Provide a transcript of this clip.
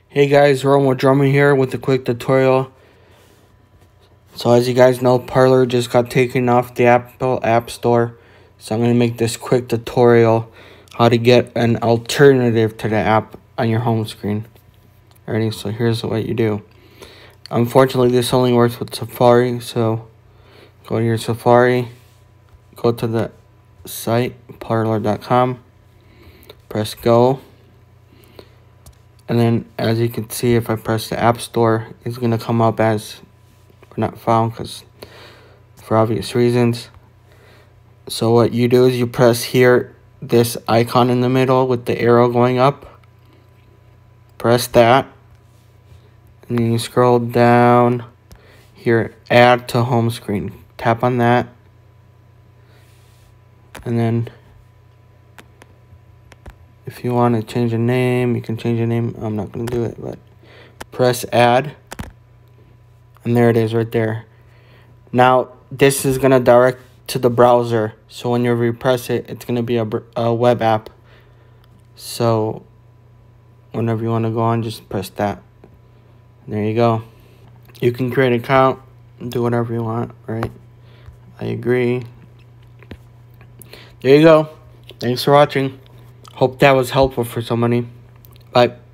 Hey guys, Romo Drummer here with a quick tutorial. So as you guys know, Parler just got taken off the Apple App Store. So I'm going to make this quick tutorial how to get an alternative to the app on your home screen. Alrighty, so here's what you do. Unfortunately, this only works with Safari. So go to your Safari, go to the site, parler.com, press go. And then, as you can see, if I press the App Store, it's going to come up as not found because for obvious reasons. So what you do is you press here, this icon in the middle with the arrow going up. Press that. And then you scroll down here, add to home screen. Tap on that. And then if you want to change the name, you can change the name. I'm not going to do it, but press add. And there it is right there. Now, this is going to direct to the browser. So when you repress it, it's going to be a web app. So whenever you want to go on, just press that. There you go. You can create an account, do whatever you want, right? I agree. There you go. Thanks for watching. Hope that was helpful for somebody. Bye.